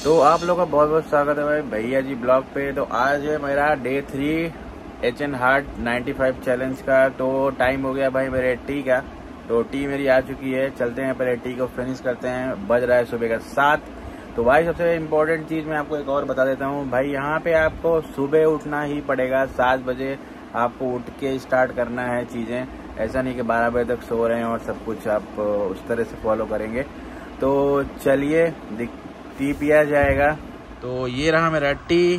तो आप लोगों का बहुत बहुत स्वागत है भाई भैया जी ब्लॉग पे। तो आज है मेरा डे 3 HN Hard 95 चैलेंज का। तो टाइम हो गया भाई मेरे टी का। तो टी मेरी आ चुकी है, चलते हैं पहले टी को फिनिश करते हैं। बज रहा है सुबह का 7। तो भाई सबसे इम्पोर्टेंट चीज़ मैं आपको एक और बता देता हूँ भाई, यहाँ पे आपको सुबह उठना ही पड़ेगा। 7 बजे आपको उठ के स्टार्ट करना है चीज़ें। ऐसा नहीं कि 12 बजे तक सो रहे हैं और सब कुछ आप उस तरह से फॉलो करेंगे। तो चलिए टी पिया जाएगा। तो ये रहा मेरा टी,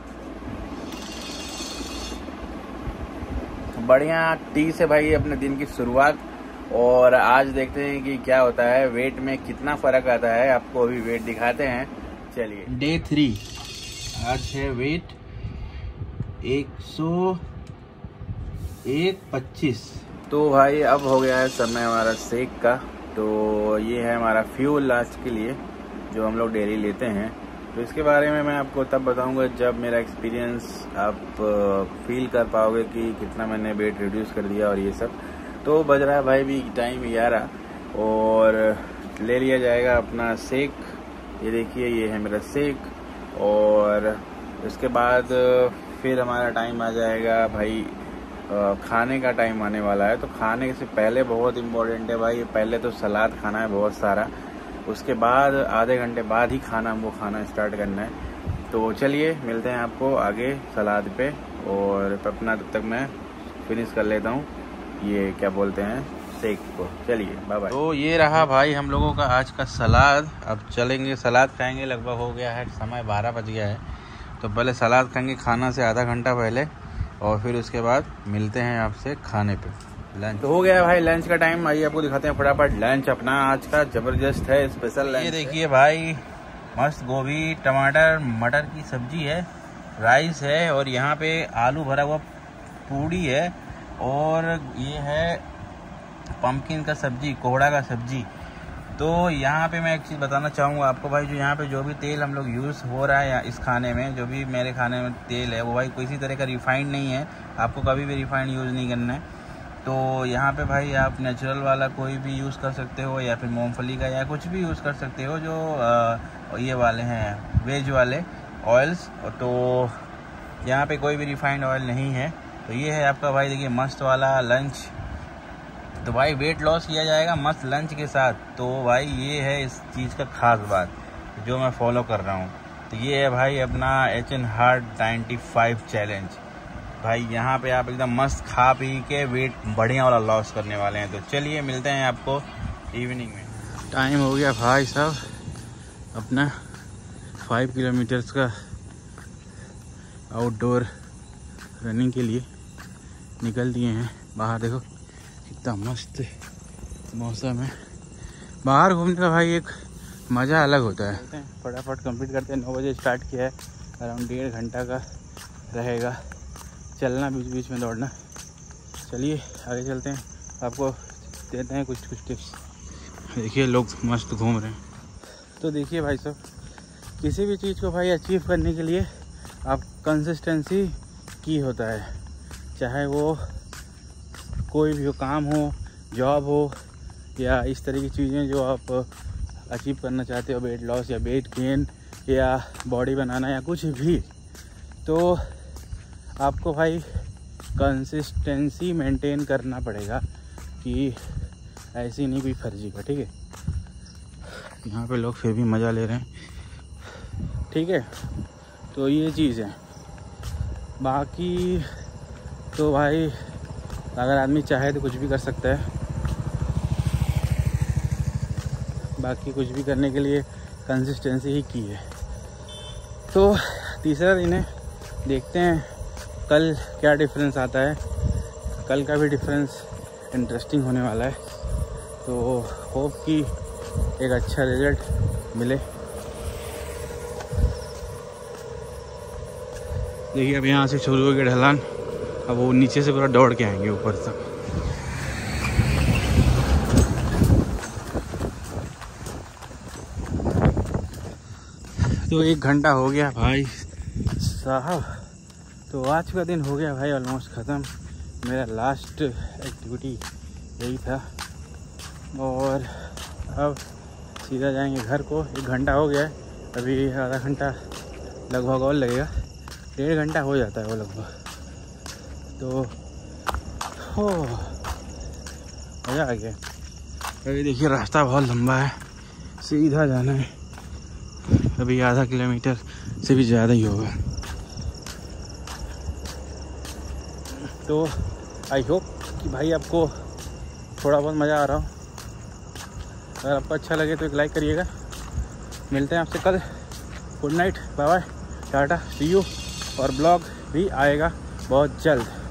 बढ़िया टी से भाई अपने दिन की शुरुआत। और आज देखते हैं कि क्या होता है, वेट में कितना फर्क आता है। आपको अभी वेट दिखाते हैं। चलिए डे 3 आज है वेट 101.25। तो भाई अब हो गया है समय हमारा शेक का। तो ये है हमारा फ्यूल आज के लिए जो हम लोग डेली लेते हैं। तो इसके बारे में मैं आपको तब बताऊंगा जब मेरा एक्सपीरियंस आप फील कर पाओगे कि कितना मैंने वेट रिड्यूस कर दिया और ये सब। तो बज रहा है भाई भी टाइम 11 और ले लिया जाएगा अपना शेक। ये देखिए ये है मेरा शेक। और इसके बाद फिर हमारा टाइम आ जाएगा भाई, खाने का टाइम आने वाला है। तो खाने से पहले बहुत इम्पोर्टेंट है भाई, पहले तो सलाद खाना है बहुत सारा। उसके बाद आधे घंटे बाद ही हमको खाना स्टार्ट करना है। तो चलिए मिलते हैं आपको आगे सलाद पे। और अपना तब तक मैं फिनिश कर लेता हूँ ये क्या बोलते हैं शेक को। चलिए बाय बाय। तो ये रहा भाई हम लोगों का आज का सलाद। अब चलेंगे सलाद खाएंगे। लगभग हो गया है समय 12 बज गया है। तो पहले सलाद खाएंगे खाना से आधा घंटा पहले, और फिर उसके बाद मिलते हैं आपसे खाने पे। लंच तो हो गया भाई, लंच का टाइम। आइए आपको दिखाते हैं फटाफट लंच अपना आज का। जबरदस्त है, स्पेशल लंच। ये देखिए भाई मस्त गोभी टमाटर मटर की सब्जी है, राइस है, और यहाँ पे आलू भरा हुआ पूड़ी है, और ये है पम्पकिन का सब्जी, कोहड़ा का सब्जी। तो यहाँ पे मैं एक चीज़ बताना चाहूँगा आपको भाई, जो यहाँ पे जो भी तेल हम लोग यूज़ हो रहा है या इस खाने में, जो भी मेरे खाने में तेल है वो भाई किसी तरह का रिफाइंड नहीं है। आपको कभी भी रिफाइंड यूज़ नहीं करना है। तो यहाँ पे भाई आप नेचुरल वाला कोई भी यूज़ कर सकते हो, या फिर मूंगफली का या कुछ भी यूज़ कर सकते हो जो ये वाले हैं वेज वाले ऑयल्स। तो यहाँ पे कोई भी रिफाइंड ऑयल नहीं है। तो ये है आपका भाई देखिए मस्त वाला लंच। तो भाई वेट लॉस किया जाएगा मस्त लंच के साथ। तो भाई ये है इस चीज़ का खास बात जो मैं फॉलो कर रहा हूँ। तो ये है भाई अपना HN Hard 95 चैलेंज। भाई यहाँ पे आप एकदम मस्त खा पी के वेट बढ़िया वाला लॉस करने वाले हैं। तो चलिए मिलते हैं आपको इवनिंग में। टाइम हो गया भाई साहब अपना 5 किलोमीटर्स का आउटडोर रनिंग के लिए निकल दिए हैं। बाहर देखो कितना मस्त मौसम है। बाहर घूमने का भाई एक मज़ा अलग होता है। फटाफट कंप्लीट करते हैं। 9 बजे स्टार्ट किया है, अराउंड 1.5 घंटा का रहेगा चलना, बीच बीच में दौड़ना। चलिए आगे चलते हैं, आपको देते हैं कुछ टिप्स। देखिए लोग मस्त घूम रहे हैं। तो देखिए भाई साहब, किसी भी चीज़ को भाई अचीव करने के लिए आप कंसिस्टेंसी की होता है। चाहे वो कोई भी हो, काम हो, जॉब हो, या इस तरह की चीज़ें जो आप अचीव करना चाहते हो, वेट लॉस या वेट गेन या बॉडी बनाना या कुछ भी। तो आपको भाई कंसिस्टेंसी मेंटेन करना पड़ेगा, कि ऐसी नहीं कोई फर्जी का। ठीक है, यहाँ पे लोग फिर भी मज़ा ले रहे हैं। ठीक है, तो ये चीज़ है। बाकी तो भाई अगर आदमी चाहे तो कुछ भी कर सकता है। बाकी कुछ भी करने के लिए कंसिस्टेंसी ही की है। तो तीसरा दिन है, देखते हैं कल क्या डिफरेंस आता है। कल का भी डिफरेंस इंटरेस्टिंग होने वाला है। तो होप कि एक अच्छा रिजल्ट मिले। देखिए अब यहाँ से शुरू हो गया ढलान। अब वो नीचे से पूरा दौड़ के आएंगे ऊपर तक। तो 1 घंटा हो गया भाई साहब। तो आज का दिन हो गया भाई ऑलमोस्ट ख़त्म। मेरा लास्ट एक्टिविटी यही था, और अब सीधा जाएंगे घर को। 1 घंटा हो गया है, अभी आधा घंटा लगभग और लगेगा, 1.5 घंटा हो जाता है वो लगभग। तो हो मज़ा आ गया। अभी देखिए रास्ता बहुत लंबा है, सीधा जाना है, अभी आधा किलोमीटर से भी ज़्यादा ही होगा। तो आई होप कि भाई आपको थोड़ा बहुत मज़ा आ रहा हो। अगर आपको अच्छा लगे तो एक लाइक करिएगा। मिलते हैं आपसे कल। Good night, bye bye, tata, see you. और ब्लॉग भी आएगा बहुत जल्द।